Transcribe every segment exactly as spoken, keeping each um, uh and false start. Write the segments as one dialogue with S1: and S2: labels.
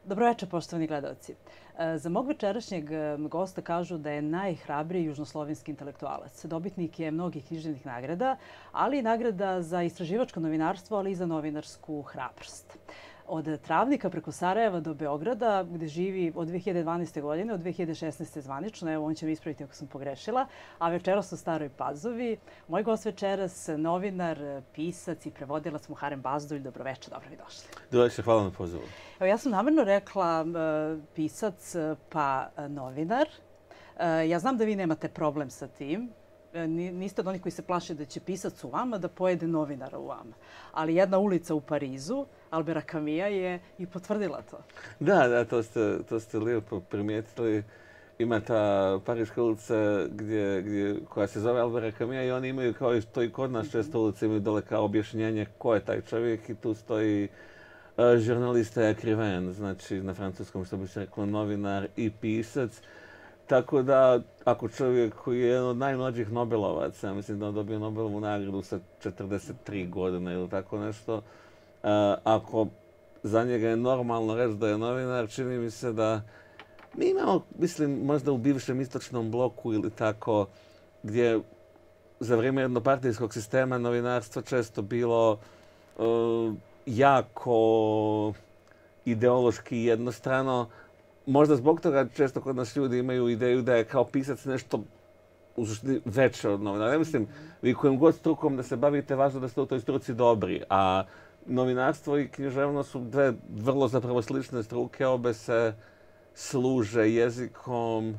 S1: Dobro večer, poštovani gledalci. Za mog večerašnjeg gosta kažu da je najhrabriji južnoslovenski intelektualac. Dobitnik je mnogih književnih nagrada, ali i nagrada za istraživačko novinarstvo, ali i za novinarsku hrabrost. Od Travnika preko Sarajeva do Beograda, gde živi od dve hiljade dvanaeste. godine, od dve hiljade šesnaeste. zvanično, evo on će mi ispraviti ako sam pogrešila, a večeras u Staroj Pazovi. Moj gost večeras, novinar, pisac i prevodilac Muharem Bazdulj. Dobroveče, dobro mi došli.
S2: Dobroveče, hvala na pozivu.
S1: Evo, ja sam namerno rekla pisac pa novinar. Ja znam da vi nemate problem sa tim. Niste od onih koji se plaše da će pisac u vama da pojede novinara u vama. Ali jedna ulica u Parizu, Albera Camisa, je i potvrdila to.
S2: Da, da, to ste, to ste lijepo primijetili. Ima ta pariška ulica gdje, gdje, koja se zove Albera Camisa i oni imaju, kao i to i kod nas često ulice, imaju dole kao objašnjenje ko je taj čovjek i tu stoji uh, žurnalista écrivain, znači na francuskom što bi se reklo novinar i pisac. Tako da, ako čovjek koji je jedan od najmlađih Nobelovaca, mislim da on dobio Nobelovu nagradu sa četrdeset tri godine ili tako nešto, uh, ako za njega je normalno reći da je novinar, čini mi se da mi imamo, mislim, možda u bivšem istočnom bloku ili tako, gdje za vrijeme jednopartijskog sistema novinarstvo često bilo uh, jako ideološki jednostrano. Možda zbog toga često kod nas ljudi imaju ideju da je kao pisac nešto veće od novinara. Ne mislim, vi kojim god strukom da se bavite, važno da ste u toj struci dobri. A novinarstvo i književnost su dve vrlo zapravo slične struke, obe se služe jezikom,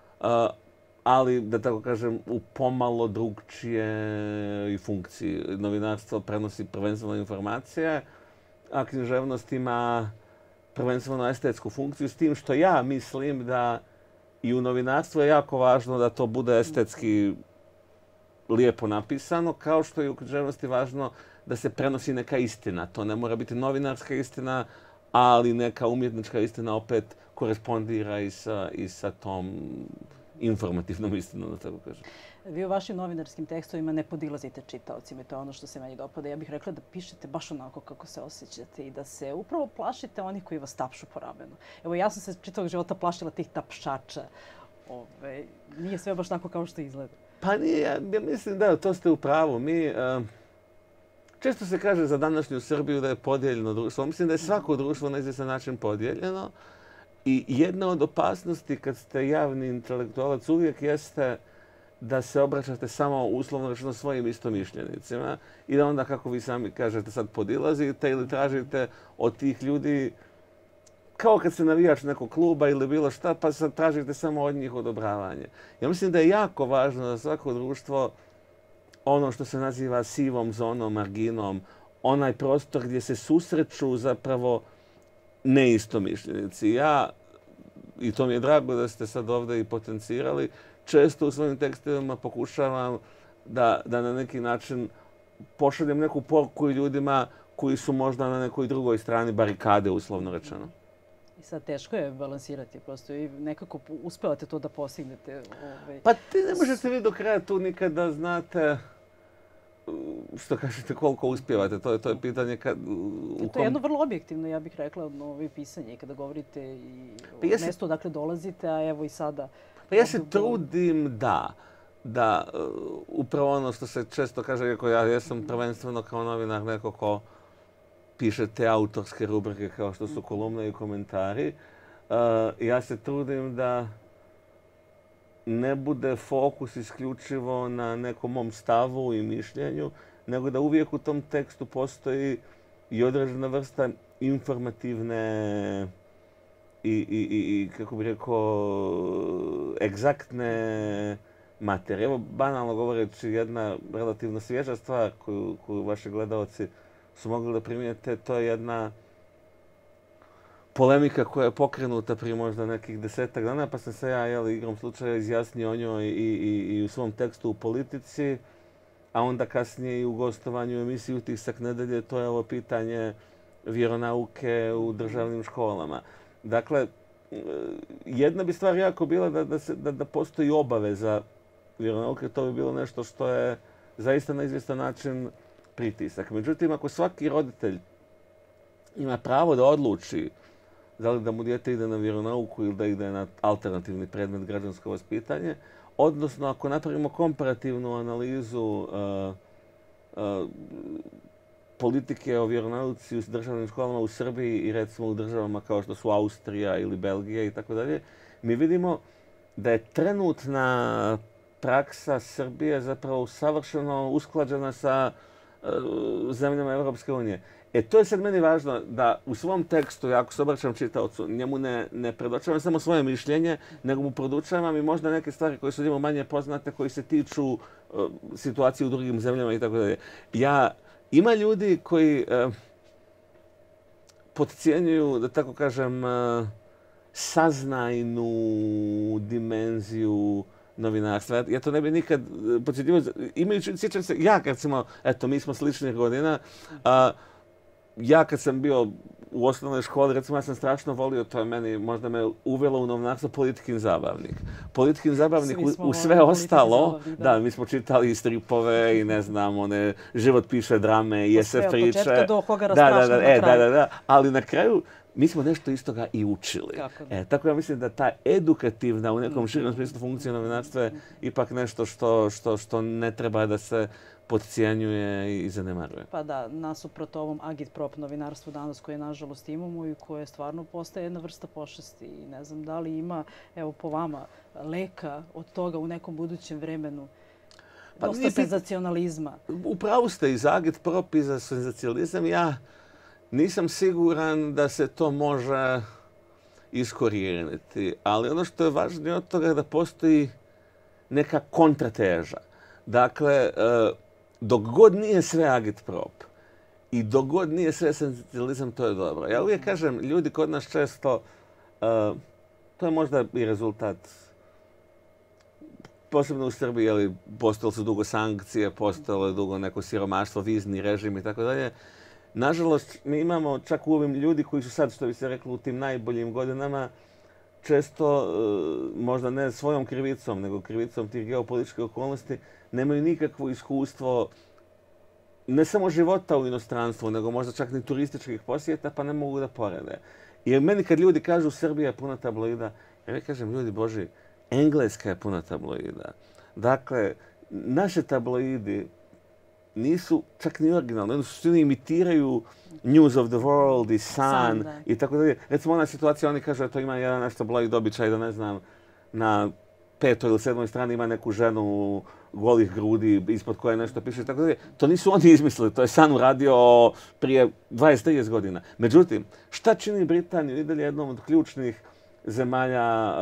S2: ali, da tako kažem, u pomalo drugčije funkciji. Novinarstvo prenosi prvenstveno informacije, a književnost ima prvenstveno estetsku funkciju, s tim što ja mislim da i u novinarstvu je jako važno da to bude estetski lijepo napisano, kao što je u književnosti važno da se prenosi neka istina. To ne mora biti novinarska istina, ali neka umjetnička istina opet korespondira i sa, i sa tom informativnom istinom, da tako kažem.
S1: Vi u vašim novinarskim tekstovima ne podilazite čitaocima i to je ono što se meni dopada. Ja bih rekla da pišete baš onako kako se osjećate i da se upravo plašite onih koji vas tapšu po ramenu. Evo, ja sam se čitavog života plašila tih tapšača. Ove, nije sve baš tako kao što izgleda.
S2: Pa nije, ja, ja mislim da to ste u pravu. Mi, uh, često se kaže za današnju Srbiju da je podijeljeno društvo. Mislim da je svako društvo na izvjestan način podijeljeno. I jedna od opasnosti kad ste javni intelektualac uvijek jeste da se obraćate samo uslovno rečeno svojim istomišljenicima i da onda, kako vi sami kažete, sad podilazite ili tražite od tih ljudi, kao kad se navijač nekog kluba ili bilo šta, pa sad tražite samo od njih odobravanje. Ja mislim da je jako važno da svako društvo, ono što se naziva sivom zonom, marginom, onaj prostor gdje se susreću zapravo neistomišljenici. Ja, i to mi je drago da ste sad ovdje i potencirali, često u svojim tekstovima pokušavam da, da na neki način pošaljem neku poruku ljudima koji su možda na nekoj drugoj strani barikade, uslovno rečeno.
S1: I sad teško je balansirati, prosto i nekako uspevate to da postignete. Ovaj...
S2: Pa ti ne možete vi do kraja tu nikad da znate što kažete koliko uspijevate. To je, to je pitanje kad... U
S1: to je kom... jedno vrlo objektivno, ja bih rekla, ovo pisanje. Kada govorite i
S2: pa ja
S1: o mjestu odakle dolazite, a evo i sada...
S2: Pa ja se trudim da, da uh, upravo ono što se često kaže, iako ja jesam prvenstveno kao novinar neko ko piše te autorske rubrike kao što su kolumne i komentari, uh, ja se trudim da ne bude fokus isključivo na nekom mom stavu i mišljenju, nego da uvijek u tom tekstu postoji i određena vrsta informativne i, i, i kako bih rekao, egzaktne materije. Evo, banalno govoreći, jedna relativno svježa stvar koju, koju vaši gledalci su mogli da primijete, to je jedna polemika koja je pokrenuta prije možda nekih desetak dana, pa sam se ja, jeli, igrom slučaja izjasnio o njoj i, i, i u svom tekstu u Politici, a onda kasnije i u gostovanju u emisiji Utisak nedelje, to je ovo pitanje vjeronauke u državnim školama. Dakle, jedna bi stvar jako bila da, da, se, da, da postoji obaveza vjeronauke, to bi bilo nešto što je zaista na izvjestan način pritisak. Međutim, ako svaki roditelj ima pravo da odluči da li da mu dijete ide na vjeronauku ili da ide na alternativni predmet građansko vaspitanje. Odnosno, ako napravimo komparativnu analizu uh, uh, politike o vjeronauci u državnim školama u Srbiji i recimo u državama kao što su Austrija ili Belgija i tako dalje, mi vidimo da je trenutna praksa Srbije zapravo savršeno usklađena sa uh, zemljama Europske unije. E, to je sad meni važno da u svom tekstu, ako se obraćam čitaocu, njemu ne, ne predočavam samo svoje mišljenje, nego mu predočavam i možda neke stvari koje su njemu manje poznate, koji se tiču uh, situacije u drugim zemljama i tako dalje. Ja, ima ljudi koji uh, podcijenjuju, da tako kažem, uh, saznajnu dimenziju novinarstva. Ja to ne bi nikad podsjetio. Imajući, sjećam se, ja kad smo, eto, mi smo sličnih godina, uh, ja kad sam bio u osnovnoj školi, recimo ja sam strašno volio, to je meni, možda me uvelo u novinarstvo, Politikin zabavnik. Politikin zabavnik u, u sve ostalo, da. da, mi smo čitali i stripove i ne znam, one, Život piše drame i S F priče. Od početka
S1: do Hogara strašno
S2: da, da,
S1: na
S2: e,
S1: kraju.
S2: Da, da, da, ali na kraju mi smo nešto iz toga i učili. E, tako ja mislim da ta edukativna u nekom širnom smislu funkcija novinarstva je ipak nešto što, što, što ne treba da se podcijenjuje i zanemaruje.
S1: Pa da, nasuprot ovom agitprop novinarstvu danas koje nažalost imamo i koje stvarno postaje jedna vrsta pošasti. I ne znam da li ima, evo po vama, leka od toga u nekom budućem vremenu. Pa dosta nisi, senzacionalizma.
S2: Upravo ste i za agitprop i za senzacionalizam. Ja nisam siguran da se to može iskorijeniti. Ali ono što je važnije od toga je da postoji neka kontrateža. Dakle, dok god nije sve agitprop i dok god nije sve senzacionalizam, to je dobro. Ja uvijek kažem, ljudi kod nas često, uh, to je možda i rezultat, posebno u Srbiji, ali postojale su dugo sankcije, postojalo je dugo neko siromaštvo, vizni režim i tako dalje. Nažalost, mi imamo čak u ovim ljudi koji su sad, što bi se reklo, u tim najboljim godinama, često, uh, možda ne svojom krivicom, nego krivicom tih geopolitičkih okolnosti, nemaju nikakvo iskustvo, ne samo života u inostranstvu, nego možda čak ni turističkih posjeta, pa ne mogu da porede. Jer meni kad ljudi kažu Srbija je puna tabloida, ja kažem, ljudi Boži, Engleska je puna tabloida. Dakle, naše tabloidi nisu čak ni originalni. Oni su imitiraju News of the World i Sun i tako dalje. Recimo ona situacija, oni kažu da to ima jedan naš tabloid običaj da ne znam, na petoj ili sedmoj strani ima neku ženu golih grudi ispod koje nešto piše i tako dalje. To nisu oni izmislili, to je Sun uradio prije dvadeset do trideset godina. Međutim, šta čini Britaniju i dalje jednom od ključnih zemalja,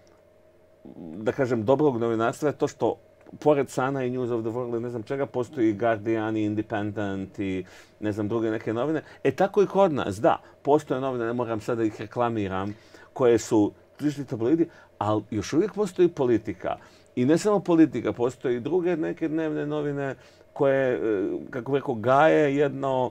S2: da kažem, dobrog novinarstva je to što pored Sana i News of the World, ne znam čega, postoji Guardian i Independent i ne znam druge neke novine. E tako i kod nas, da, postoje novine, ne moram sada ih reklamiram, koje su tržišni tabloidi, ali još uvijek postoji politika. I ne samo politika, postoji i druge neke dnevne novine koje, kako bih rekao, gaje jedno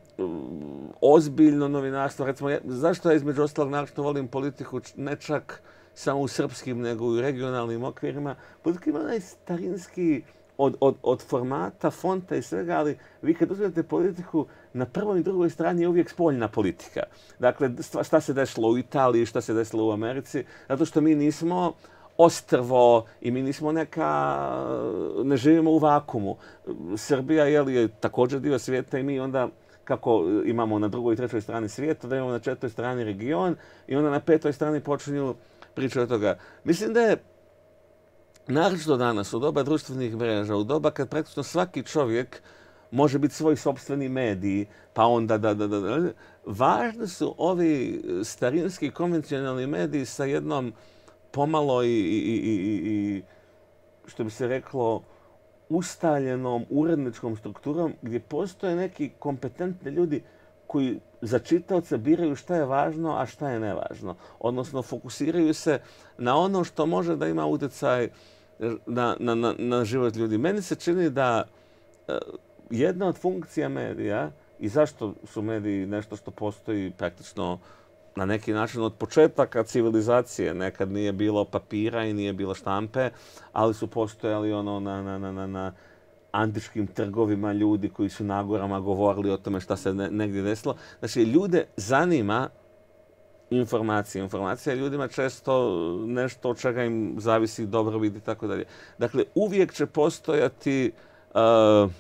S2: ozbiljno novinarstvo. Recimo, zašto ja između ostalog naročito volim politiku, ne čak samo u srpskim, nego i u regionalnim okvirima. Politika ima onaj starinski od, od, od formata, fonta i svega, ali vi kad uzmete politiku, na prvoj i drugoj strani je uvijek spoljna politika. Dakle, šta se desilo u Italiji, šta se desilo u Americi, zato što mi nismo ostrvo i mi nismo neka, ne živimo u vakumu. Srbija je, je također dio svijeta i mi onda, kako imamo na drugoj i trećoj strani svijeta, da imamo na četvrtoj strani region i onda na petoj strani počinju priče od toga. Mislim da je naročito danas, u doba društvenih mreža, u doba kad praktično svaki čovjek može biti svoj sopstveni mediji, pa onda da, da, da, da. Važni su ovi starinski konvencionalni mediji sa jednom pomalo i, i, i, i što bi se reklo, ustaljenom uredničkom strukturom gdje postoje neki kompetentni ljudi koji za čitaoce biraju šta je važno, a šta je nevažno. Odnosno, fokusiraju se na ono što može da ima utjecaj na, na, na, na život ljudi. Meni se čini da uh, jedna od funkcija medija i zašto su mediji nešto što postoji praktično na neki način od početaka civilizacije. Nekad nije bilo papira i nije bilo štampe, ali su postojali ono na, na, na, na, na antičkim trgovima ljudi koji su na gorama govorili o tome šta se ne, negdje desilo. Znači, ljude zanima informacije. Informacija je ljudima često nešto od čega im zavisi dobrobit i tako dalje. Dakle, uvijek će postojati uh,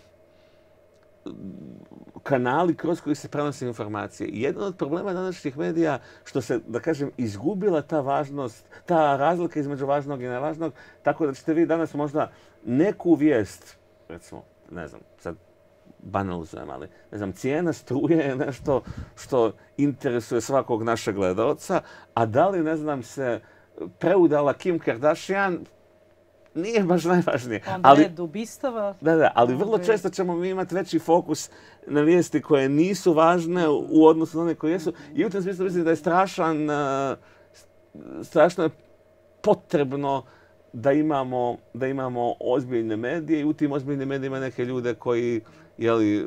S2: kanali kroz koji se prenose informacije. Jedan od problema današnjih medija što se, da kažem, izgubila ta važnost, ta razlika između važnog i nevažnog, tako da ćete vi danas možda neku vijest, recimo, ne znam, sad banalizujem, ali ne znam, cijena struje je nešto što interesuje svakog našeg gledalca, a da li, ne znam, se preudala Kim Kardashian, nije baš najvažnije.
S1: Onda ali, red ubistava.
S2: Da, da, ali vrlo često ćemo mi imati veći fokus na vijesti koje nisu važne u odnosu na one koje jesu. I u tom smislu mislim da je strašan, strašno je potrebno da imamo, da imamo ozbiljne medije i u tim ozbiljnim medijima neke ljude koji jeli,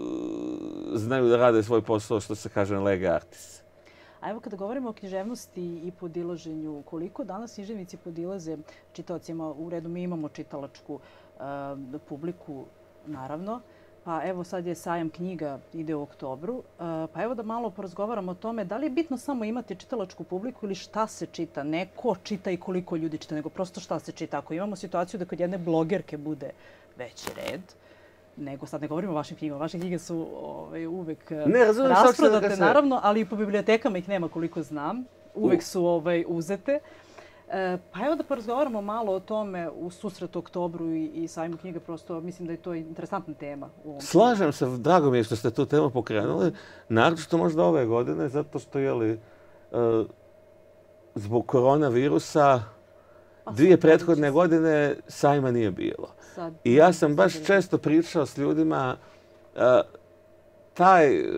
S2: znaju da rade svoj posao, što se kaže lege artis.
S1: A evo kada govorimo o književnosti i podilaženju, koliko danas književnici podilaze čitaocima? U redu mi imamo čitalačku uh, publiku, naravno. Pa evo sad je sajam knjiga, ide u oktobru. Uh, pa evo da malo porazgovaramo o tome da li je bitno samo imati čitalačku publiku ili šta se čita. Ne ko čita i koliko ljudi čita, nego prosto šta se čita. Ako imamo situaciju da kod jedne blogerke bude veći red, nego sad ne govorimo o vašim knjigama. Vaše knjige su ovaj, uvek ne, razumim, rasprodate, naravno, ali i po bibliotekama ih nema koliko znam. Uvek su ovaj, uzete. E, pa evo da porazgovaramo malo o tome u susretu oktobru i, i sajmu knjiga. Prosto mislim da je to interesantna tema. U ovom
S2: Slažem se, drago mi je što ste tu temu pokrenuli. Naročito možda ove godine, zato što je li, uh, zbog koronavirusa dvije prethodne godine sajma nije bilo. Sad, I ja sam baš sad često pričao s ljudima, uh, taj, uh,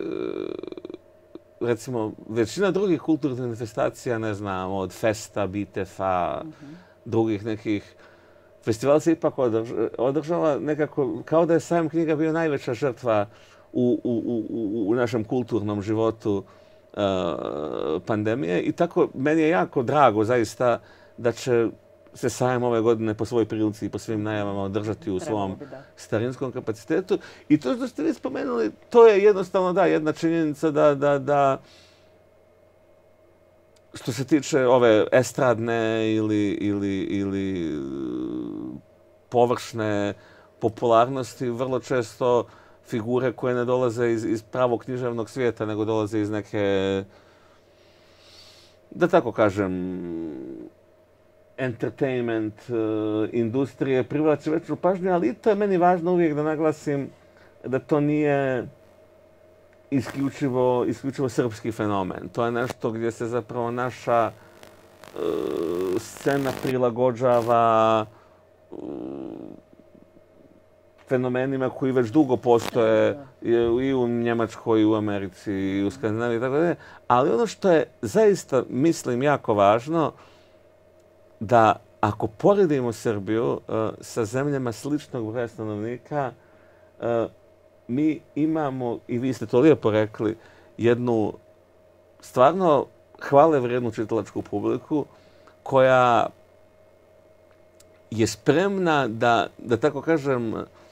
S2: recimo, većina drugih kulturnih manifestacija, ne znam, od Festa, Bitefa, uh-huh. drugih nekih festivala se ipak održava nekako, kao da je sajam knjiga bio najveća žrtva u, u, u, u našem kulturnom životu uh, pandemije. I tako, meni je jako drago zaista da će se sajam ove godine po svojoj prilici i po svim najavama održati u svom starinskom kapacitetu. I to što ste vi spomenuli, to je jednostavno da, jedna činjenica da, da, da što se tiče ove estradne ili, ili, ili površne popularnosti, vrlo često figure koje ne dolaze iz, iz pravog književnog svijeta, nego dolaze iz neke, da tako kažem, entertainment uh, industrije privlači veću pažnju, ali i to je meni važno uvijek da naglasim da to nije isključivo, isključivo srpski fenomen. To je nešto gdje se zapravo naša uh, scena prilagođava uh, fenomenima koji već dugo postoje i u Njemačkoj, i u Americi, i u Skandinaviji, tako da. Ali ono što je zaista, mislim, jako važno, da ako poredimo Srbiju uh, sa zemljama sličnog broja stanovnika, uh, mi imamo, i vi ste to lijepo rekli, jednu stvarno hvale vrijednu čitalačku publiku koja je spremna da, da tako kažem,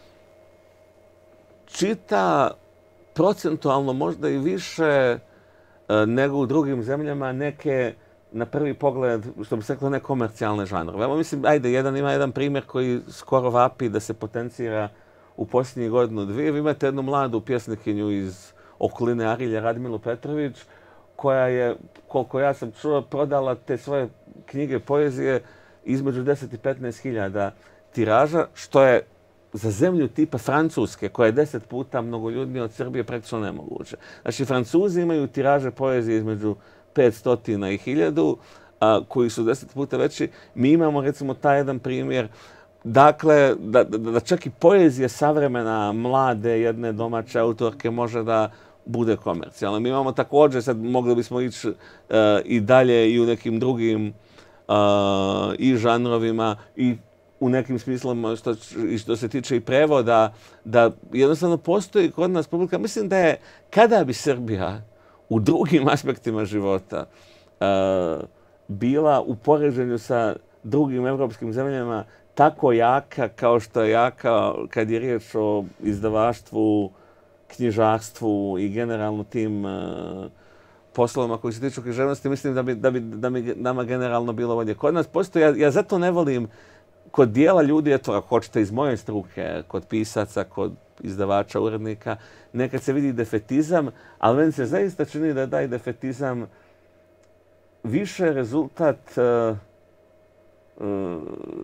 S2: čita procentualno možda i više uh, nego u drugim zemljama neke na prvi pogled, što bi se reklo, nekomercijalne žanrove. Evo, mislim, ajde, jedan ima jedan primjer koji skoro vapi da se potencira u posljednjih godinu dvije. Vi imate jednu mladu pjesnikinju iz okoline Arilja, Radmilu Petrović, koja je, koliko ja sam čuo, prodala te svoje knjige poezije između deset i petnaest hiljada tiraža, što je za zemlju tipa Francuske, koja je deset puta mnogoljudnija od Srbije, praktično nemoguće. Znači, Francuzi imaju tiraže poezije između petsto i hiljadu, a, koji su deset puta veći. Mi imamo, recimo, taj jedan primjer. Dakle, da, da, da čak i poezija savremena, mlade, jedne domaće autorke može da bude komercijalna. Mi imamo također, sad mogli bismo ići uh, i dalje i u nekim drugim uh, i žanrovima i u nekim smislama što, i što se tiče i prevoda, da jednostavno postoji kod nas publika. Mislim da je, kada bi Srbija u drugim aspektima života uh, bila u poređenju sa drugim evropskim zemljama tako jaka kao što je jaka kad je riječ o izdavaštvu, knjižarstvu i generalno tim uh, poslovima koji se tiču književnosti, mislim da bi, da bi, da bi nama generalno bilo bolje. Kod nas postoji, ja, ja zato ne volim kod dijela ljudi, eto, ako hoćete iz moje struke, kod pisaca, kod izdavača, urednika, nekad se vidi defetizam, ali meni se zaista čini da je taj defetizam više rezultat uh, uh,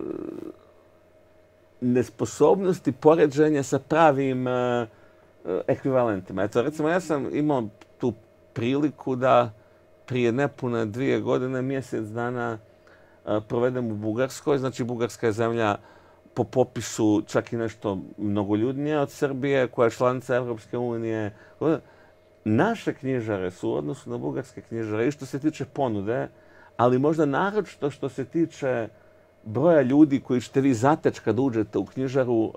S2: nesposobnosti poređenja sa pravim uh, ekvivalentima. Eto, recimo, ja sam imao tu priliku da prije nepune dvije godine, mjesec dana uh, provedem u Bugarskoj. Znači, Bugarska je zemlja po popisu čak i nešto mnogoljudnije od Srbije, koja je članica Europske unije. Naše knjižare su u odnosu na bugarske knjižare i što se tiče ponude, ali možda naročito što se tiče broja ljudi koji ćete vi zateći kad uđete u knjižaru, uh,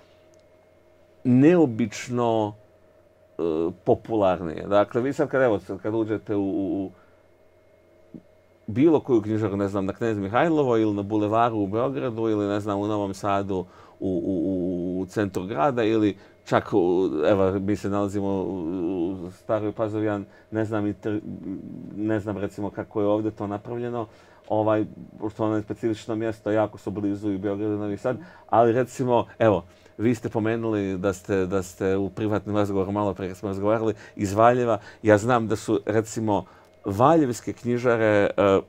S2: neobično uh, popularnije. Dakle, vi sad kad, evo, kad uđete u, u bilo koju knjižaru, ne znam, na Knez Mihajlovo ili na Bulevaru u Beogradu ili, ne znam, u Novom Sadu u, u, u centru grada ili čak, evo, mi se nalazimo u Staroj Pazovi, ja ne znam, ne znam recimo kako je ovdje to napravljeno, ovaj, što ono je specifično mjesto, jako su blizu i Beograd i Novi Sad, ali recimo, evo, vi ste pomenuli da ste, da ste u privatnom razgovoru, malo prije smo razgovarali, iz Valjeva. Ja znam da su, recimo, valjevske knjižare uh,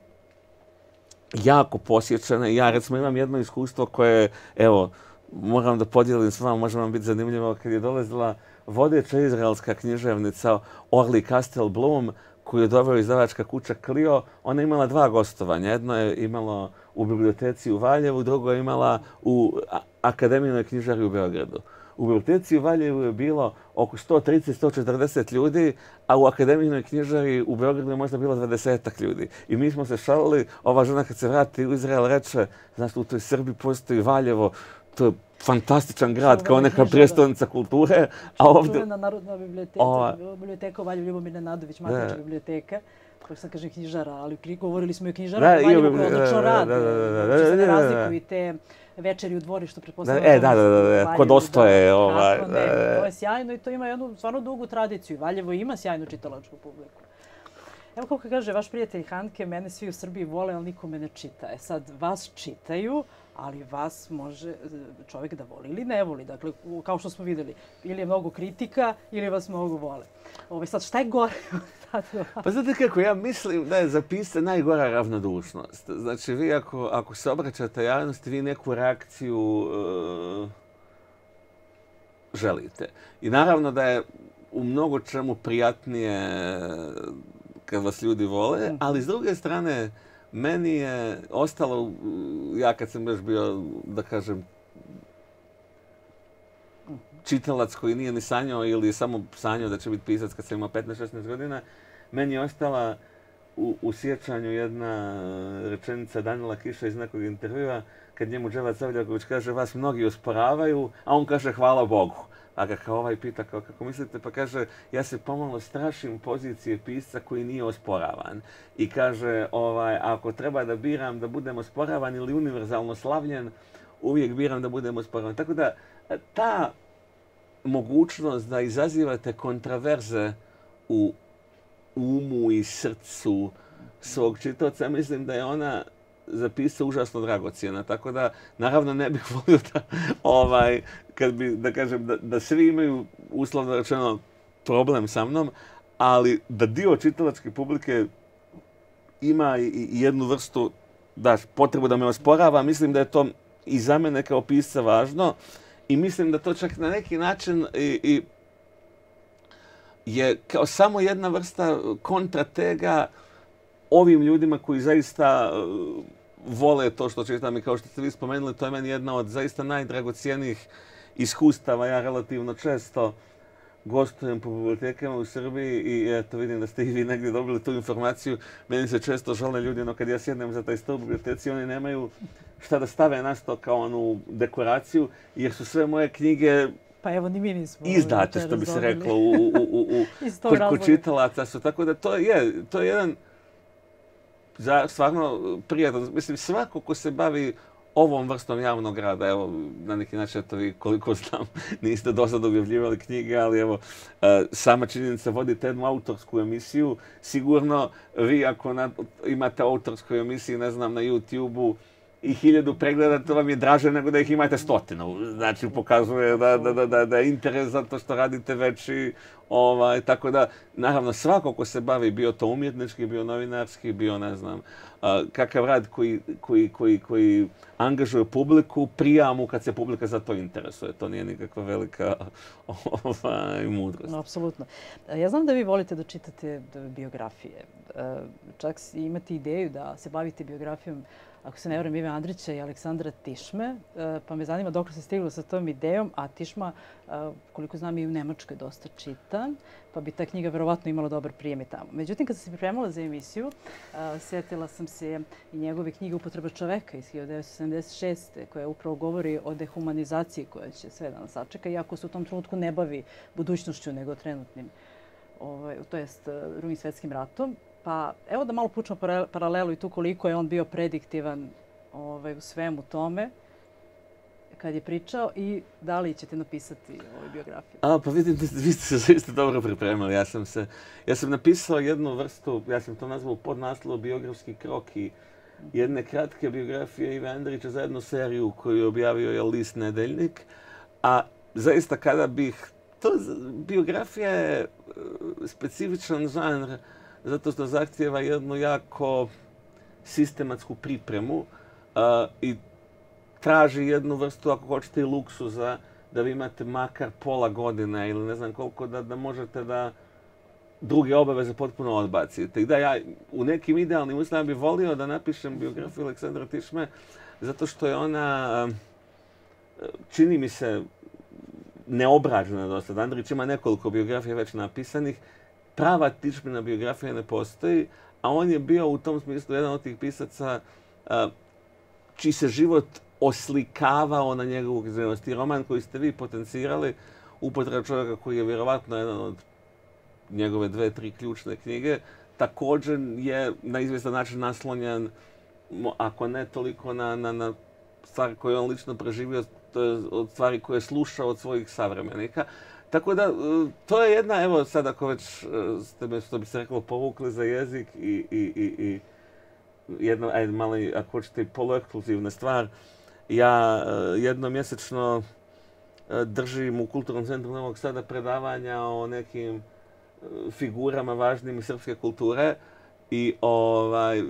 S2: jako posjećene. Ja, recimo, imam jedno iskustvo koje, evo, moram da podijelim s vama, može vam biti zanimljivo, kad je dolazila vodeća izraelska književnica Orly Kastel-Blum, koju je doveo izdavačka kuća Clio. Ona je imala dva gostovanja. Jedno je imalo u biblioteci u Valjevu, drugo je imala u Akademijnoj knjižari u Beogradu. U biblioteci u Valjevu je bilo oko sto trideset do sto četrdeset ljudi, a u Akademijnoj knjižari u Beogradu je možda bilo dvadesetak ljudi. I mi smo se šalili, ova žena kad se vrati u Izrael reče, znaš, u toj Srbiji postoji Valjevo, to je fantastičan grad, kao neka prijestolnica kulture.
S1: A ovdje... Čuvena Narodna biblioteka, Ova... biblioteka u Valjevu, Ljubomir Nenadović, Matička biblioteka. Kako sam kažem knjižara, ali govorili smo i o knjižarama u Valjevu koji odlično rade. Znači se ne razlikuju i te večeri u dvorištu, pretpostavljamo.
S2: E, da, da, da, kod Ostoje.
S1: To je sjajno i to ima jednu stvarno dugu tradiciju. Valjevo ima sjajnu čitalačku publiku. Evo kako kaže vaš prijatelj Hanke, mene svi u Srbiji vole, ali niko me ne čita. E sad, vas čitaju, ali vas može čovjek da voli ili ne voli. Dakle, kao što smo vidjeli, ili je mnogo kritika, ili vas mnogo vole. Ove, sad, šta je gore?
S2: Pa znate kako, ja mislim da je za pisce najgora ravnodušnost. Znači, vi ako, ako se obraćate javnosti, vi neku reakciju uh, želite. I naravno da je u mnogo čemu prijatnije kad vas ljudi vole, ali s druge strane, meni je ostalo, ja kad sam još bio, da kažem, čitalac koji nije ni sanjao ili samo sanjao da će biti pisac kad sam imao petnaest šesnaest godina, meni je ostala u, u sjećanju jedna rečenica Danila Kiša iz nekog intervjua, kad njemu Đeva Savljaković kaže vas mnogi osporavaju, a on kaže hvala Bogu. A ga kao ovaj pita kao, kako mislite, pa kaže ja se pomalo strašim pozicije pisca koji nije osporavan. I kaže ovaj, ako treba da biram da budem osporavan ili univerzalno slavljen, uvijek biram da budem osporavan. Tako da ta mogućnost da izazivate kontraverze u umu i srcu svog čitaoca, mislim da je ona za pisca užasno dragocjena. Tako da, naravno, ne bih volio da, ovaj, kad bi, da kažem, da, da svi imaju, uslovno rečeno, problem sa mnom, ali da dio čitalačke publike ima i, i jednu vrstu, da, potrebu da me osporava, mislim da je to i za mene kao pisca važno i mislim da to čak na neki način i, i je kao samo jedna vrsta kontratega ovim ljudima koji zaista uh, vole to što čitam i kao što ste vi spomenuli, to je meni jedna od zaista najdragocijenijih iskustava. Ja relativno često gostujem po bibliotekama u Srbiji i eto vidim da ste i vi negdje dobili tu informaciju. Meni se često žale ljudi, no kad ja sjednem za taj stol u biblioteci, oni nemaju šta da stave na sto kao onu dekoraciju, jer su sve moje knjige
S1: pa evo, ni mi nismo
S2: izdate, što bi se reklo, u, u, u, u, kod, kod čitalaca su. Tako da to je, to je jedan za, stvarno prijatan. Mislim, svako ko se bavi ovom vrstom javnog rada. Evo, na neki način, to vi koliko znam, niste do sada objavljivali knjige, ali evo, sama činjenica vodite jednu autorsku emisiju. Sigurno, vi ako imate autorsku emisiju, ne znam, na YouTube-u, i hiljadu pregleda, to vam je draže nego da ih imate stotinu. Znači, pokazuje da, da, da, da, da je interes za to što radite veći. Ovaj, tako da, naravno, svako ko se bavi, bio to umjetnički, bio novinarski, bio, ne znam, a, kakav rad koji, koji, koji, koji angažuje publiku, prija mu kad se publika za to interesuje. To nije nikakva velika ovaj, mudrost.
S1: No, apsolutno. Ja znam da vi volite da čitate biografije. Čak imate ideju da se bavite biografijom, ako se ne varam, Ive Andrića i Aleksandra Tišme, pa me zanima dok se stiglo sa tom idejom, a Tišma, koliko znam, i u Nemačkoj dosta čita, pa bi ta knjiga verovatno imala dobar prijem i tamo. Međutim, kad sam se pripremala za emisiju, sjetila sam se i njegove knjige Upotreba čoveka iz hiljadu devetsto sedamdeset šeste. koja upravo govori o dehumanizaciji koja će sve da nas sačeka, iako se u tom trenutku ne bavi budućnošću nego trenutnim, ovaj, to jest Drugim svjetskim ratom. Pa evo da malo pučemo paralelu i tu koliko je on bio prediktivan ovaj, u svemu tome kad je pričao i da li ćete napisati ovu biografiju?
S2: A, pa vidim, vi ste se zaista dobro pripremili. Ja sam, se, ja sam napisao jednu vrstu, ja sam to nazvao pod naslovu biografski krok i jedne kratke biografije Ive Andrića za jednu seriju koju je objavio je List Nedeljnik. A zaista kada bih, to biografija je specifičan žanr zato što zahtijeva jednu jako sistematsku pripremu uh, i traži jednu vrstu, ako hoćete, i luksuza da vi imate makar pola godine ili ne znam koliko da, da možete da druge obaveze potpuno odbacite. I da ja u nekim idealnim uslovima bih volio da napišem biografiju Aleksandra Tišme zato što je ona, uh, čini mi se, neobrađena dosta. Andrić ima nekoliko biografija već napisanih. Prava Tišmina biografija ne postoji, a on je bio u tom smislu jedan od tih pisaca a, čiji se život oslikavao na njegovu književnost. I roman koji ste vi potencirali, Upotreba čovjeka, koji je vjerovatno jedan od njegove dve, tri ključne knjige, također je na izvjestan način naslonjen, ako ne toliko na, na, na stvari koje on lično preživio, to je od stvari koje je slušao od svojih savremenika. Tako da, to je jedna, evo sad ako već ste me, što bi se reklo, povukli za jezik i, i, i, i jedna, ajde, malo, ako hoćete, poluekskluzivna stvar. Ja jednom mjesečno držim u Kulturnom centru Novog Sada predavanja o nekim figurama važnim iz srpske kulture i ovaj,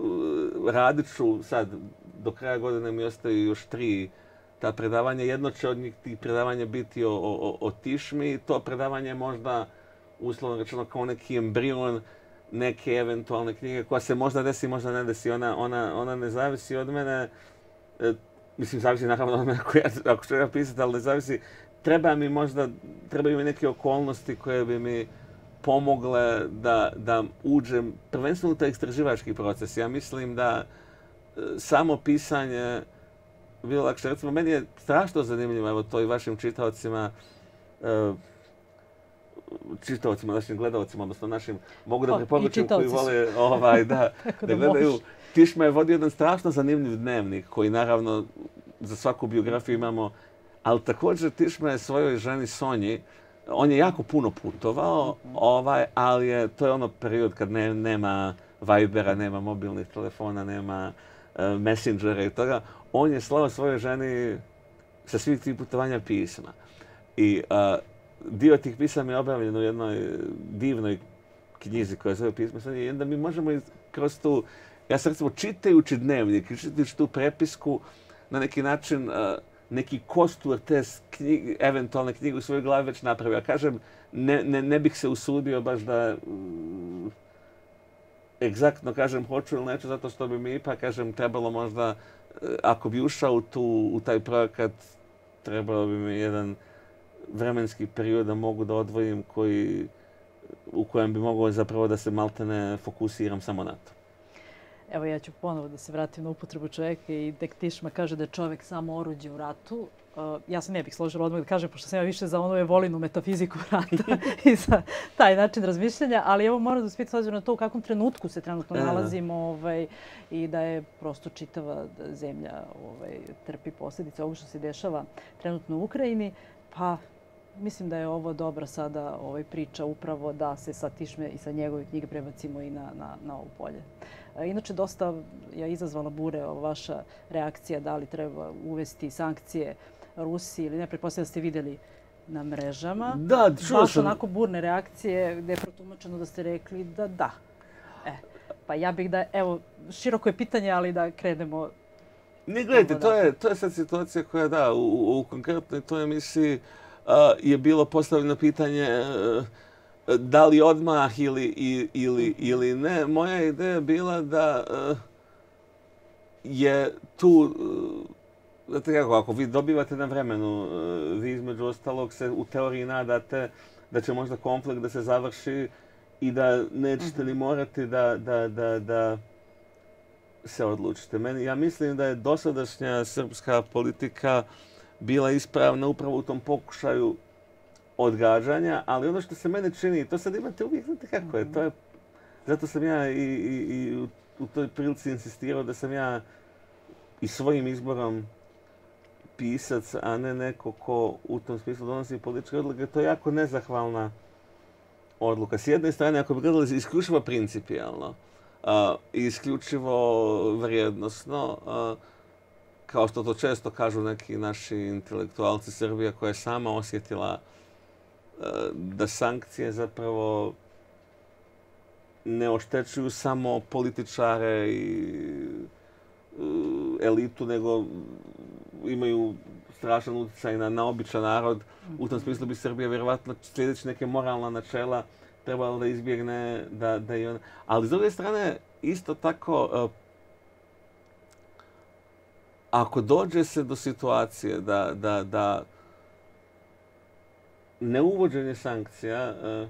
S2: radit ću sad, do kraja godine mi ostaju još tri ta predavanja. Jedno će od njih tih predavanja biti o, o, o Tišmi. To predavanje je možda, uslovno rečeno, kao neki embrion neke eventualne knjige koja se možda desi, možda ne desi. Ona, ona, ona ne zavisi od mene. E, mislim, zavisi naravno od mene ako, ja, ako ću ja pisati, ali ne zavisi. Treba mi možda, trebaju mi neke okolnosti koje bi mi pomogle da, da uđem prvenstveno u taj istraživački proces. Ja mislim da e, samo pisanje bilo lakše. Recimo, meni je strašno zanimljivo, evo to i vašim čitaocima, uh, čitaocima, našim gledalcima, odnosno našim, mogu da preporučim koji vole ovaj, da, da, da gledaju. Tišma je vodio jedan strašno zanimljiv dnevnik, koji naravno za svaku biografiju imamo, ali također Tišma je svojoj ženi Sonji, on je jako puno putovao, ovaj, ali je, to je ono period kad ne, nema Vibera, nema mobilnih telefona, nema uh, Messengera i toga. On je slao svojoj ženi sa svih tih putovanja pisma. I uh, dio tih pisama je objavljen u jednoj divnoj knjizi koja zove Pisma. I onda mi možemo kroz tu, ja sam recimo čitajući dnevnik, čitajući tu prepisku, na neki način uh, neki kostur te knjige, eventualne knjige u svojoj glavi već napravio. Ja kažem, ne, ne, ne bih se usudio baš da uh, egzaktno kažem hoću ili neću, zato što bi mi ipak, kažem, trebalo možda, ako bi ušao u, tu, u taj projekat, trebalo bi mi jedan vremenski period da mogu da odvojim koji, u kojem bi mogao zapravo da se maltene fokusiram samo na to.
S1: Evo ja ću ponovo da se vratim na upotrebu čovjeka i Dektišma kaže da je čovjek samo oruđe u ratu. Ja se ne bih složila odmah da kažem, pošto sam ja više za onu Evolinu metafiziku rata i za taj način razmišljanja, ali evo moram da se pitam na to u kakvom trenutku se trenutno nalazimo ovaj, i da je prosto čitava zemlja ovaj, trpi posljedice ovog što se dešava trenutno u Ukrajini. Pa mislim da je ovo dobra sada ovaj, priča upravo da se sa Tišme i sa njegove knjige prebacimo i na, na, na ovo polje. Inače, dosta je izazvala bure vaša reakcija da li treba uvesti sankcije Rusiji ili ne. Pretpostavljam da ste vidjeli na mrežama.
S2: Da, čuo
S1: baš
S2: sam.
S1: onako burne reakcije gdje je protumačeno da ste rekli da da. E, pa ja bih da, evo, široko je pitanje, ali da krenemo.
S2: Ne, gledajte, to je, to je sad situacija koja da, u, u konkretnoj toj emisiji uh, je bilo postavljeno pitanje uh, da li odmah ili, i, ili, ili ne. Moja ideja je bila da uh, je tu, uh, znate kako, ako vi dobivate na vremenu, uh, vi između ostalog se u teoriji nadate da će možda konflikt da se završi i da nećete ni morati da, da, da, da se odlučite. Meni, ja mislim da je dosadašnja srpska politika bila ispravna upravo u tom pokušaju odgađanja, ali ono što se mene čini, to sad imate uvijek, znate kako je, to je, zato sam ja i, i, i u, u toj prilici insistirao da sam ja i svojim izborom pisac, a ne neko ko u tom smislu donosi političke odluke. To je jako nezahvalna odluka. S jedne strane, ako bi gledali isključivo principijalno, Uh, isključivo vrijednosno, uh, kao što to često kažu neki naši intelektualci, Srbija koja je sama osjetila uh, da sankcije zapravo ne oštećuju samo političare i uh, elitu, nego imaju strašan utjecaj na, na običan narod. U tom smislu bi Srbija vjerovatno sljedeći neke moralna načela trebalo da izbjegne da, da i on... Ali s druge strane, isto tako, uh, ako dođe se do situacije da, da, da neuvođenje sankcija uh,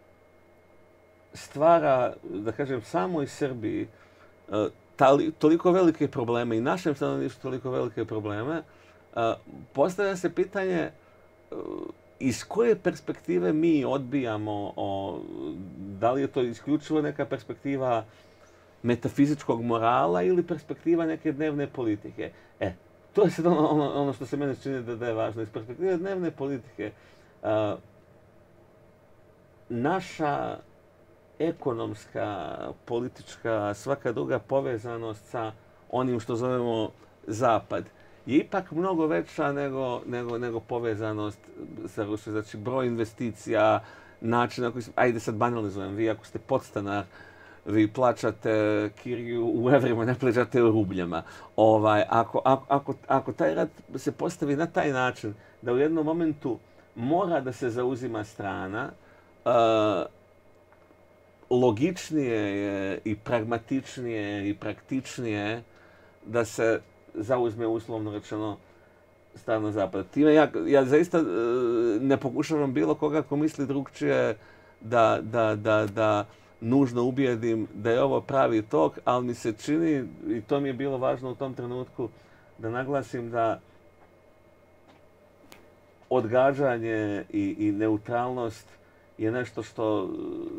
S2: stvara, da kažem, samo i Srbiji uh, tali, toliko velike probleme i našem stanovništvu toliko velike probleme, uh, postavlja se pitanje uh, iz koje perspektive mi odbijamo, o, da li je to isključivo neka perspektiva metafizičkog morala ili perspektiva neke dnevne politike. E, to je sad ono, ono, ono što se mene čini da, da je važno. Iz perspektive dnevne politike, a, naša ekonomska, politička, svaka druga povezanost sa onim što zovemo Zapad je ipak mnogo veća nego, nego, nego povezanost sa Rusijom. Znači, broj investicija, način na koji se... Ajde sad banalizujem. Vi ako ste podstanar, vi plaćate kiriju u evrima, ne plaćate u rubljama. Ovaj, ako, ako, ako, ako taj rat se postavi na taj način da u jednom momentu mora da se zauzima strana, uh, logičnije je i pragmatičnije i praktičnije da se zauzme uslovno rečeno strana Zapada. Time ja, ja zaista e, ne pokušavam bilo koga ko misli drugčije da, da, da, da nužno ubijedim da je ovo pravi tok, ali mi se čini, i to mi je bilo važno u tom trenutku, da naglasim da odgađanje i, i neutralnost je nešto što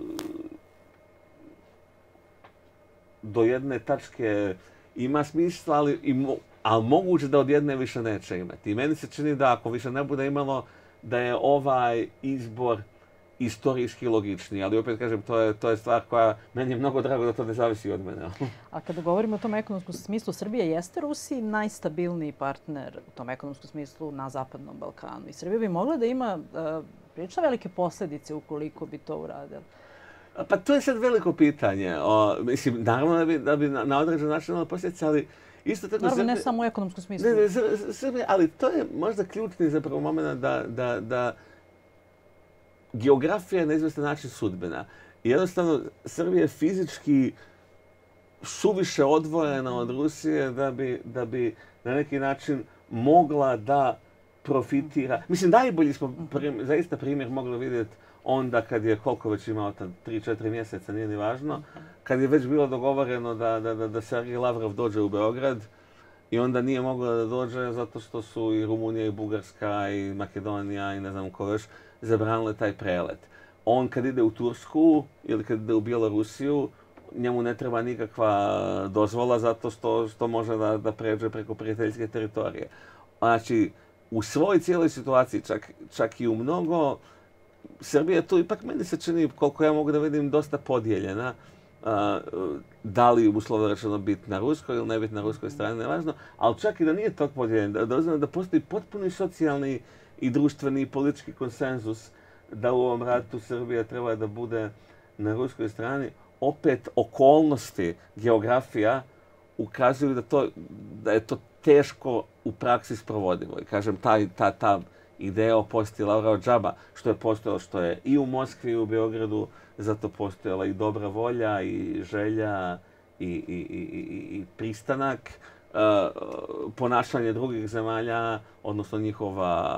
S2: do jedne tačke ima smisla, ali, i mo, ali moguće da od jedne više neće imati. I meni se čini da ako više ne bude imalo, da je ovaj izbor istorijski logični. Ali opet kažem, to je, to je stvar koja meni je mnogo drago da to ne zavisi od mene.
S1: A kada govorimo o tom ekonomskom smislu, Srbija jeste Rusiji najstabilniji partner u tom ekonomskom smislu na Zapadnom Balkanu. I Srbija bi mogla da ima uh, prilično velike posljedice ukoliko bi to uradila.
S2: Pa to je sad veliko pitanje. O, mislim, naravno da bi, da bi na, na određen način imalo posljedice, ali isto tako...
S1: Naravno, ne samo u ekonomskom smislu.
S2: Ne, ne, Srbija, ali to je možda ključni zapravo moment da, da, da geografija je na izvestan način sudbena. I jednostavno, Srbija je fizički suviše odvojena od Rusije da bi, da bi na neki način mogla da profitira. Mislim, najbolji smo prim, zaista primjer mogli vidjeti onda kad je koliko već imao, tri četiri mjeseca, nije ni važno, kad je već bilo dogovoreno da, da, da, da Sergej Lavrov dođe u Beograd i onda nije moglo da dođe zato što su i Rumunija i Bugarska i Makedonija i ne znam ko još zabranile taj prelet. On kad ide u Tursku ili kad ide u Bjelorusiju, njemu ne treba nikakva dozvola zato što, što može da, da pređe preko prijateljske teritorije. Znači, u svoj cijeloj situaciji, čak, čak i u mnogo, Srbija je tu ipak meni se čini, koliko ja mogu da vidim, dosta podijeljena. A, da li uslovno rečeno biti na ruskoj ili ne biti na ruskoj strani, nevažno, ali čak i da nije tog podijeljen, da, da, da postoji potpuni socijalni i društveni i politički konsenzus da u ovom ratu Srbija treba da bude na ruskoj strani, opet okolnosti, geografija ukazuju da, to, da je to teško u praksi sprovodivo. I kažem, ta, ta, ta ideja o posjeti Lavrova džaba, što je postojalo, što je i u Moskvi i u Beogradu, zato postojala i dobra volja i želja i, i, i, i pristanak. Uh, ponašanje drugih zemalja, odnosno njihova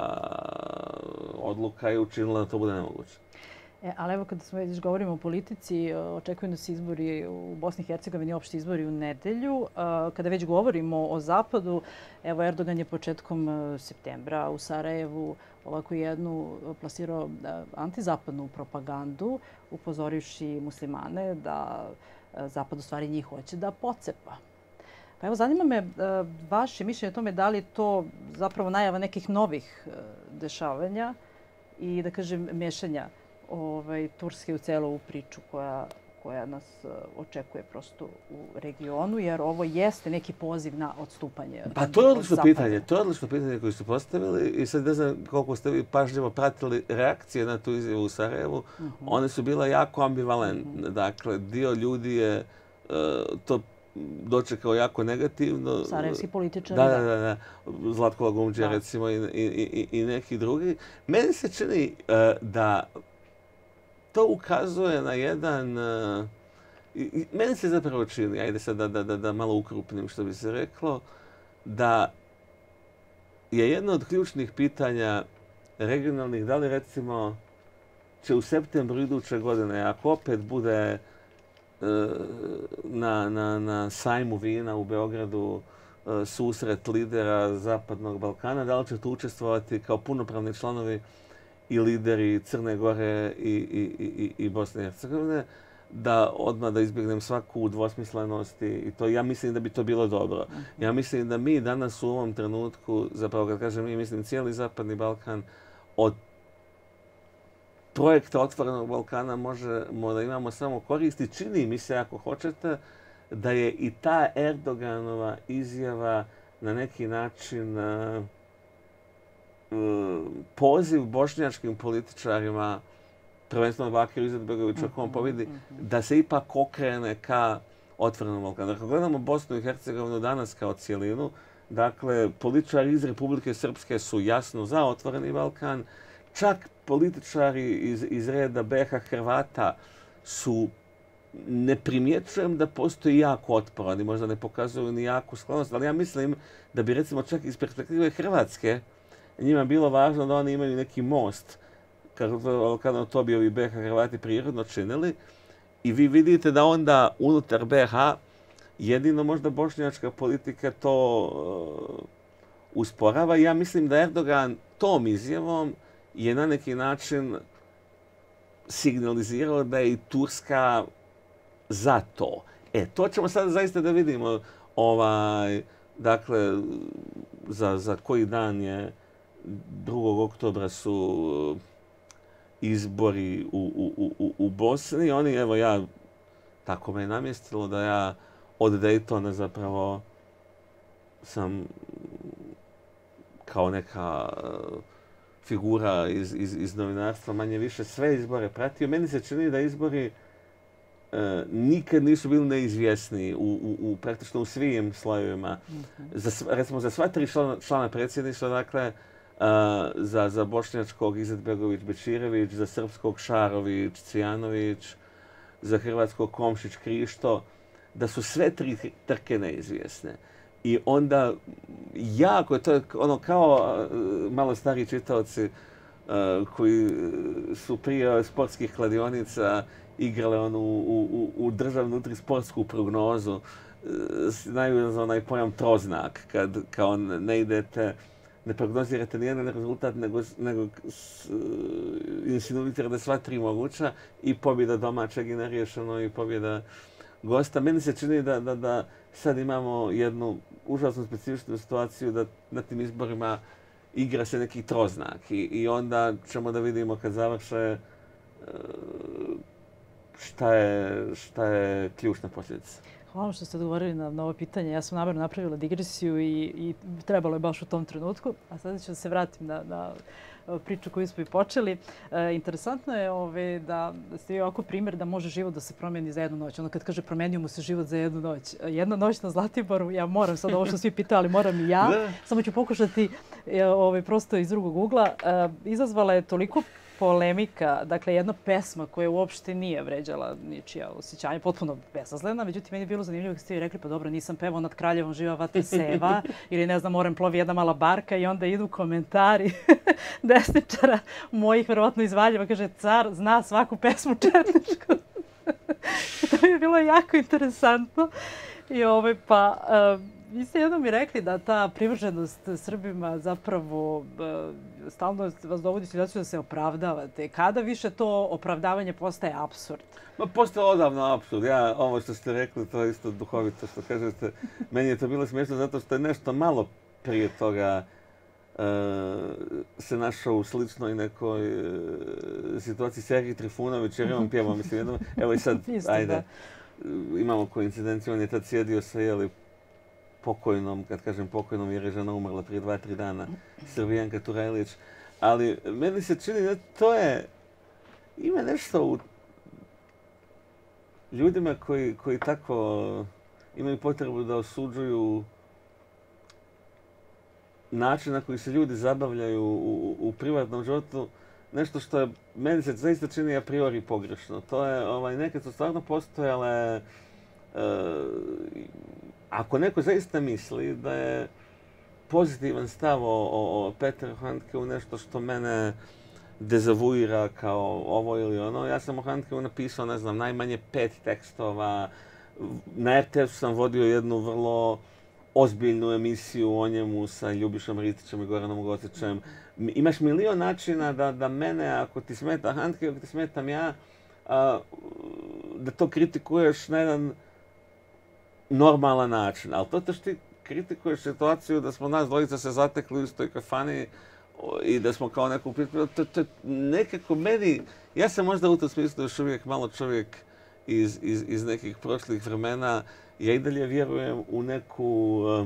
S2: odluka je učinila da to bude nemoguće.
S1: E, ali evo kada smo već govorimo o politici, očekuju nas izbori u Bosni i Hercegovini, opšti izbori u nedelju. Kada već govorimo o Zapadu, evo Erdogan je početkom septembra u Sarajevu ovako jednu plasirao antizapadnu propagandu, upozorivši muslimane da Zapad u stvari njih hoće da pocepa. Pa evo, zanima me vaše mišljenje o tome da li je to zapravo najava nekih novih dešavanja i, da kažem, mešanja ovaj, Turske u celu ovu priču koja, koja nas očekuje prosto u regionu, jer ovo jeste neki poziv na odstupanje.
S2: Pa to je odlično pitanje. To je odlično pitanje koje su postavili i sad ne znam koliko ste vi pažljivo pratili reakcije na tu izjavu u Sarajevu. Uh-huh. One su bila jako ambivalentne. Uh-huh. Dakle, dio ljudi je uh, to dočekao jako negativno.
S1: Sarajevski političari.
S2: Da, da, da. da. Zlatko Lagumđija, recimo, i, i, i, i neki drugi. Meni se čini uh, da to ukazuje na jedan... Uh, i, meni se zapravo čini, ajde sad da, da, da, da malo ukrupnim što bi se reklo, da je jedno od ključnih pitanja regionalnih, da li recimo će u septembru iduće godine, ako opet bude na, na, na sajmu vina u Beogradu susret lidera Zapadnog Balkana, da li će tu učestvovati kao punopravni članovi i lideri Crne Gore i, i, i, i Bosne i Hercegovine, da odmah da izbjegnem svaku dvosmislenost i to. Ja mislim da bi to bilo dobro. Ja mislim da mi danas u ovom trenutku, zapravo kad kažem mi, mislim cijeli Zapadni Balkan, od projekta Otvorenog Balkana možemo da imamo samo koristi. Čini mi se, ako hoćete, da je i ta Erdoganova izjava na neki način uh, uh, poziv bošnjačkim političarima, prvenstveno Bakiru Izetbegoviću, ako on pobjedi, da se ipak okrene ka Otvorenom Balkanu. Ako gledamo Bosnu i Hercegovinu danas kao cijelinu, dakle, političari iz Republike Srpske su jasno za Otvoreni Balkan, čak političari iz, iz reda B iH Hrvata su, ne primjećujem da postoji jako otpor, oni možda ne pokazuju ni jaku sklonost, ali ja mislim da bi recimo čak iz perspektive Hrvatske njima bilo važno da oni imaju neki most, kada to bi ovi B iH Hrvati prirodno činili. I vi vidite da onda unutar B iH jedino možda bošnjačka politika to uh, usporava. Ja mislim da Erdogan tom izjavom je na neki način signalizirao da je i Turska za to. E, to ćemo sad zaista da vidimo. Ovaj, dakle, za, za koji dan je drugog oktobra su izbori u, u, u, u Bosni. Oni, evo ja, tako me je namjestilo da ja od Daytona zapravo sam kao neka figura iz, iz, iz novinarstva manje više sve izbore pratio. Meni se čini da izbori e, nikad nisu bili neizvjesni u, u, u praktično u svim slojevima. Mm-hmm. Za, recimo za sva tri člana, člana predsjedništva, dakle, Uh, za, za bošnjačkog Izetbegović Bečirević, za srpskog Šarović, Cvijanović, za hrvatskog Komšić Krišto, da su sve tri trke neizvjesne. I onda jako je to ono kao uh, malo stariji čitaoci koji su prije sportskih kladionica igrale onu u, u, u državnu sportsku prognozu, znaju za onaj pojam troznak, kad kao ne idete, ne prognozirate nijedan rezultat, nego, nego insinuirate da sva tri moguća i pobjeda domaćeg i neriješeno i pobjeda gosta. Meni se čini da, da, da sad imamo jednu užasno specifičnu situaciju da na tim izborima igra se neki troznak i, i onda ćemo da vidimo kad završe šta je, šta je ključna posljedica.
S1: Hvala što ste odgovorili na, na ovo pitanje. Ja sam namjerno napravila digresiju i, i trebalo je baš u tom trenutku. A sada ću da se vratim na, na priču koju smo i počeli. E, interesantno je ove, da ste vi ovako primjer da može život da se promijeni za jednu noć. Ono kad kaže promenio mu se život za jednu noć. Jedna noć na Zlatiboru, ja moram sad ovo što svi pitali, moram i ja. Samo ću pokušati ove, prosto iz drugog ugla. E, izazvala je toliko polemika, dakle jedna pesma koja uopšte nije vređala ničija osjećanja, potpuno besazlena. Međutim, meni je bilo zanimljivo kad ste vi rekli, pa dobro, nisam pevao nad Kraljevom živa vatra seva ili ne znam, morem plovi jedna mala barka i onda idu komentari desničara mojih, verovatno iz Valjeva, kaže, car zna svaku pesmu četničku. To mi je bilo jako interesantno. I ovaj, pa, vi ste jednom mi rekli da ta privrženost Srbima zapravo stalno vas dovodi u situaciju da se opravdavate. Kada više to opravdavanje postaje apsurd?
S2: Ma, postaje odavno apsurd. Ja, ovo što ste rekli, to je isto duhovito što kažete. Meni je to bilo smiješno zato što je nešto malo prije toga uh, se našao u sličnoj nekoj uh, situaciji Sergij Trifunović, jer je on pjevao, mislim, jednom. Evo i sad, ajde, imamo koincidenciju, on je tad sjedio sa, jeli, pokojnom, kad kažem pokojnom, jer je žena umrla prije dva, tri dana, Srbijanka Turajlić. Ali meni se čini da to je, ima nešto u ljudima koji, koji tako imaju potrebu da osuđuju način na koji se ljudi zabavljaju u, u privatnom životu, nešto što je, meni se zaista čini a priori pogrešno. To je, ovaj, nekad su stvarno postojale, uh, ako neko zaista misli da je pozitivan stav o, o, o Petru Handkeu nešto što mene dezavuira kao ovo ili ono, ja sam o Handkeu napisao, ne znam, najmanje pet tekstova. Na er te esu sam vodio jednu vrlo ozbiljnu emisiju o njemu sa Ljubišom Ritićem i Goranom Gocićem. Imaš milion načina da, da mene, ako ti smeta Handke, ako ti smetam ja, a, da to kritikuješ na jedan normalan način. Ali to to što ti kritikuješ situaciju da smo nas dvojica se zatekli u istoj kafani i da smo kao neku pripremili, to, to nekako meni, ja sam možda u tom smislu još uvijek malo čovjek iz, iz, iz nekih prošlih vremena. Ja i dalje vjerujem u neku uh,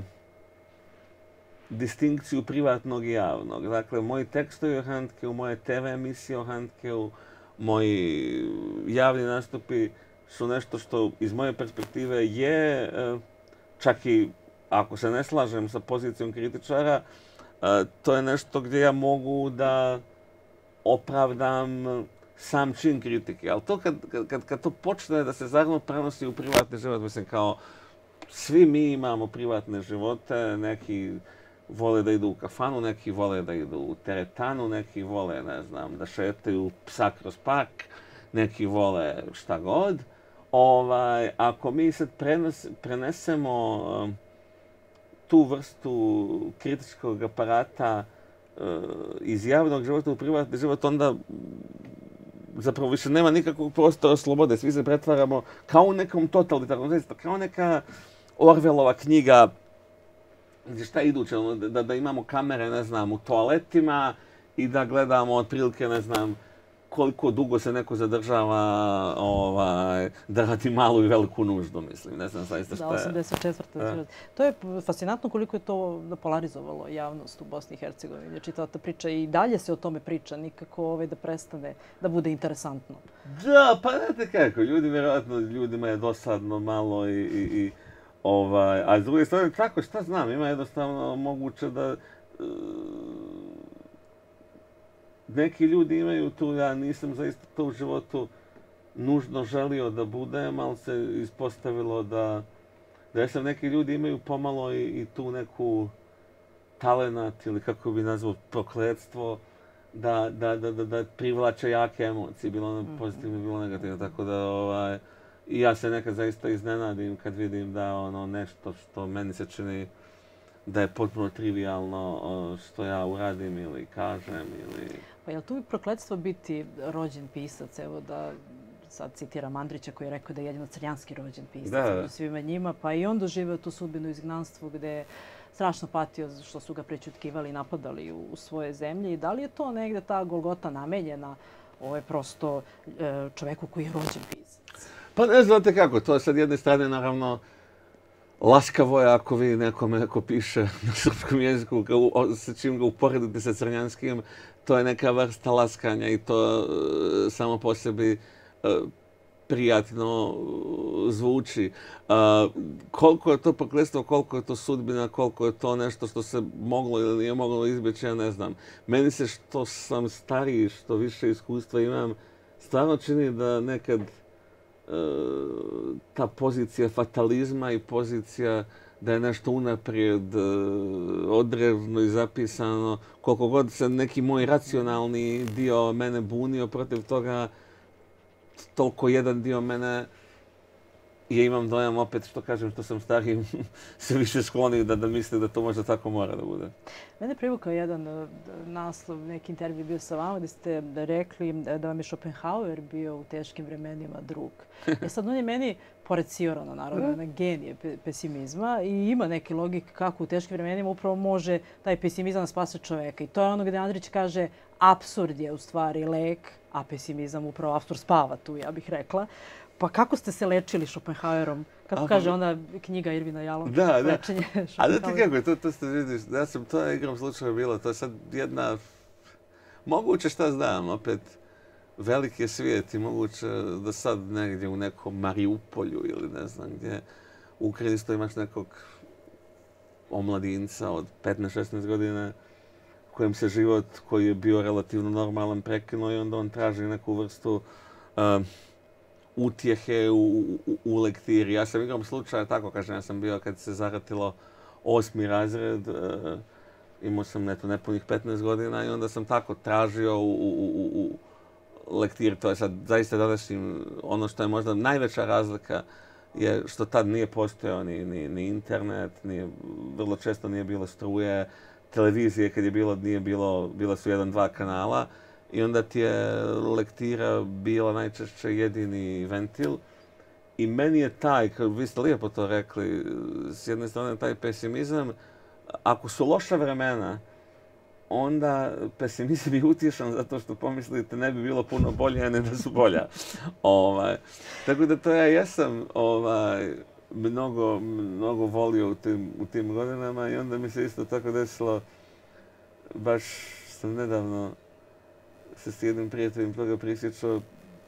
S2: distinkciju privatnog i javnog. Dakle, moji tekstovi o Handkeu, moje te ve emisije o Handkeu, moji javni nastupi su nešto što iz moje perspektive je, uh, čak i ako se ne slažem sa pozicijom kritičara, uh, to je nešto gdje ja mogu da opravdam sam čin kritike. Ali to kad, kad, kad to počne da se zajedno prenosi u privatni život, mislim kao svi mi imamo privatne živote, neki vole da idu u kafanu, neki vole da idu u teretanu, neki vole, ne znam, da šetaju psa kroz park, neki vole šta god. Ovaj, ako mi sad prenos, prenesemo um, tu vrstu kritičkog aparata uh, iz javnog života u privatni život, onda zapravo više nema nikakvog prostora slobode. Svi se pretvaramo kao u nekom totalitarnom, kao neka Orwellova knjiga gdje šta je iduće, da, da imamo kamere, ne znam, u toaletima i da gledamo otprilike, ne znam, koliko dugo se neko zadržava ovaj, da radi malu i veliku nuždu, mislim. Ne znam zaista šta je.
S1: Da, osamdeset četvrte. To je fascinantno koliko je to polarizovalo javnost u Bosni i Hercegovini. Znači, ta priča i dalje se o tome priča, nikako ovaj, da prestane da bude interesantno.
S2: Da, pa znate kako, ljudi, vjerojatno, ljudima je dosadno malo i, i, i ovaj, a s druge strane, tako, šta znam, ima jednostavno moguće da uh, neki ljudi imaju tu, ja nisam zaista to u životu nužno želio da budem, ali se ispostavilo da, da ja sam neki ljudi imaju pomalo i, i tu neku talenat ili kako bi nazvao prokletstvo da, da, da, da, da privlače jake emocije, bilo ono pozitivno, bilo negativno, tako da ovaj, i ja se nekad zaista iznenadim kad vidim da ono nešto što meni se čini da je potpuno trivialno što ja uradim ili kažem ili...
S1: Pa je li tu bi prokletstvo biti rođen pisac? Evo da sad citiram Andrića koji je rekao da je jedino crnjanski rođen pisac
S2: da.
S1: među svima njima, pa i on doživio tu sudbinu izgnanstvu gde je strašno patio što su ga prećutkivali i napadali u, u svoje zemlje. I da li je to negde ta Golgota namenjena ovo je prosto e, čoveku koji je rođen pisac?
S2: Pa ne znate kako, to je sad jedne strane naravno laskavo je ako vi nekome neko piše na srpskom jeziku, sa čim ga uporedite sa crnjanskim, to je neka vrsta laskanja i to uh, samo po sebi uh, prijatno uh, zvuči. Uh, koliko je to prokletstvo, koliko je to sudbina, koliko je to nešto što se moglo ili nije moglo izbjeći, ja ne znam. Meni se što sam stariji, što više iskustva imam, stvarno čini da nekad ta pozicija fatalizma i pozicija da je nešto unaprijed odrezano i zapisano, koliko god se neki moj racionalni dio mene bunio protiv toga, toliko jedan dio mene je imam dojam opet što kažem što sam stariji se više skloni da, da misli da to možda tako mora da bude.
S1: Mene je privukao jedan uh, naslov, neki intervju bio sa vama gdje ste rekli da vam je Schopenhauer bio u teškim vremenima drug. E sad on je meni, pored Ciorana naravno, na genije pe pesimizma i ima neki logik kako u teškim vremenima upravo može taj pesimizam da spase čoveka. I to je ono gdje Andrić kaže apsurd je u stvari lek, a pesimizam upravo apsurd spava tu, ja bih rekla. Pa kako ste se lečili Schopenhauerom? Kako a, kaže ona knjiga Irvina Jalova?
S2: Da, da.
S1: Lečenje
S2: a da ti kako je, to, to ste vidiš, ja sam to je igrom slučaju bilo, to je sad jedna, moguće šta znam, opet veliki svijet i moguće da sad negdje u nekom Mariupolju ili ne znam gdje u Ukrajini isto imaš nekog omladinca od petnaest šesnaest godina kojem se život koji je bio relativno normalan prekinuo i onda on traži neku vrstu uh, utjehe u, u, u lektiri. Ja sam igrom slučaja, tako kažem, ja sam bio kad se zaratilo osmi razred, uh, imao sam neto nepunih petnaest godina i onda sam tako tražio u, u, u, u lektiri. To je sad zaista današnjim, ono što je možda najveća razlika je što tad nije postojao ni, ni, ni internet, nije, vrlo često nije bilo struje, televizije kad je bilo, nije bilo, bila su jedan, dva kanala. I onda ti je lektira bila najčešće jedini ventil. I meni je taj, kao vi ste lijepo to rekli, s jedne strane taj pesimizam, ako su loša vremena, onda pesimizam je utješan zato što pomislite ne bi bilo puno bolje, a ne da su bolja. ovaj. Tako da to ja jesam ovaj, mnogo, mnogo volio u tim, u tim godinama i onda mi se isto tako desilo, baš sam nedavno se s jednim prijateljem toga prisjećao.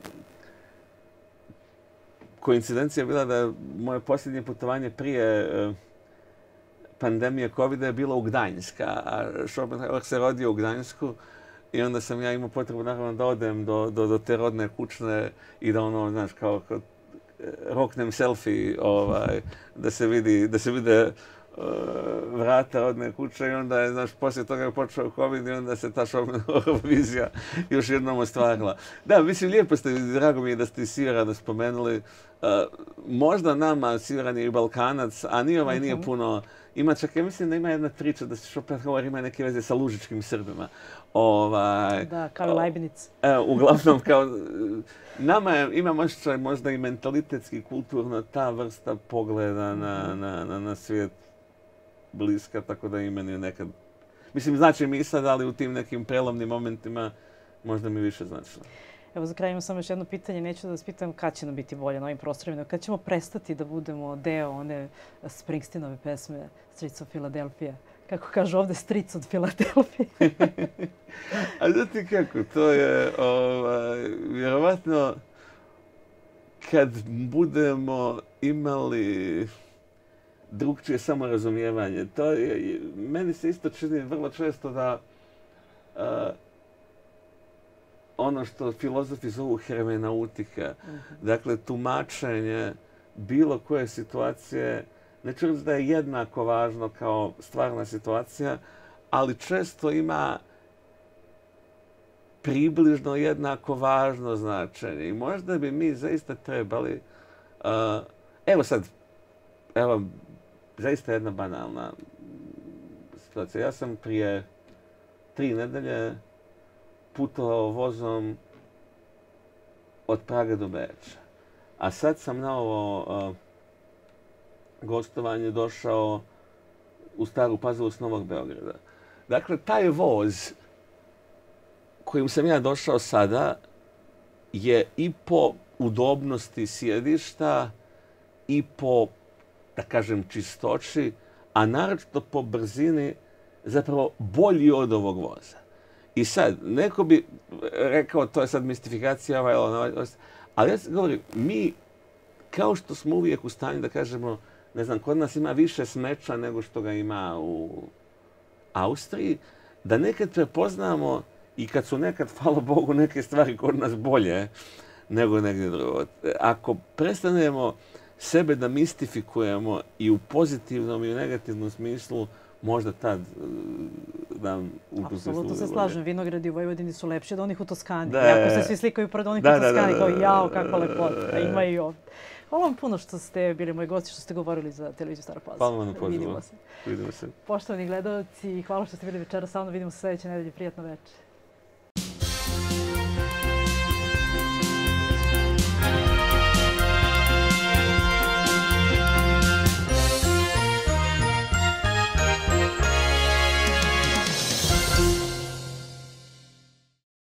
S2: Koincidencija je bila da moje posljednje putovanje prije uh, pandemije kovida je bilo u Gdańska, a Schopenhauer se rodio u Gdańsku i onda sam ja imao potrebu naravno da odem do, do, do te rodne kućne i da ono, znaš, kao, kao roknem selfie, ovaj, da se vidi, da se vide vrata rodne kuće i onda je, znaš, poslije toga je počeo COVID i onda se ta Schopenhauerova vizija još jednom ostvarila. Da, mislim, lijepo ste, drago mi je da ste i Sievrana spomenuli. Uh, možda nama, Sievran je i Balkanac, a ni ovaj nije puno. Ima čak, ja mislim da ima jedna priča da se Schopenhauer ima neke veze sa lužičkim Srbima. Ovaj,
S1: da, kao i Leibniz.
S2: Evo, uglavnom, kao, nama je, ima možda, možda i mentalitetski, kulturno ta vrsta pogleda na, na, na, na svijet bliska, tako da i meni je nekad... Mislim, znači mi sad, ali u tim nekim prelomnim momentima možda mi više značilo.
S1: Evo, za kraj imam samo još jedno pitanje. Neću da vas pitam kad će nam biti bolje na ovim prostorima, kad ćemo prestati da budemo deo one Springsteenove pesme Stric od Filadelfije. Kako kažu ovde, stric od Filadelfije.
S2: A znate kako, to je ovaj, vjerovatno kad budemo imali drugčije samorazumijevanje. To je, meni se isto čini vrlo često da uh, ono što filozofi zovu hermeneutika, mm-hmm. dakle tumačenje bilo koje situacije, ne ću reći da je jednako važno kao stvarna situacija, ali često ima približno jednako važno značenje. I možda bi mi zaista trebali... Uh, evo sad, evo, zaista jedna banalna situacija. Ja sam prije tri nedelje putovao vozom od Praga do Beča. A sad sam na ovo uh, gostovanje došao u Staru Pazovu s Novog Beograda. Dakle, taj voz kojim sam ja došao sada je i po udobnosti sjedišta i po, da kažem, čistoći, a naročito po brzini zapravo bolji od ovog voza. I sad, neko bi rekao, to je sad mistifikacija, ovaj, ovaj, ovaj, ali ja govorim, mi, kao što smo uvijek u stanju da kažemo, ne znam, kod nas ima više smeća nego što ga ima u Austriji, da nekad prepoznamo i kad su nekad, hvala Bogu, neke stvari kod nas bolje nego negdje drugo. Ako prestanemo sebe da mistifikujemo i u pozitivnom i u negativnom smislu, možda tad nam ukusno služe.
S1: Apsolutno se slažem. Vinogradi u Vojvodini su lepši od onih u Toskani.
S2: Da,
S1: Iako se svi slikaju pred onih
S2: da,
S1: u Toskani,
S2: da, da,
S1: kao
S2: da,
S1: jao, kakva lepota. Ima i ovdje. Hvala vam puno što ste bili moji gosti, što ste govorili za televiziju Stara Pazova.
S2: Hvala vam na pozivu.
S1: Vidimo se.
S2: Vidimo se.
S1: Poštovani gledalci, hvala što ste bili večeras sa mnom. Vidimo se sljedeće nedelje. Prijatno večer.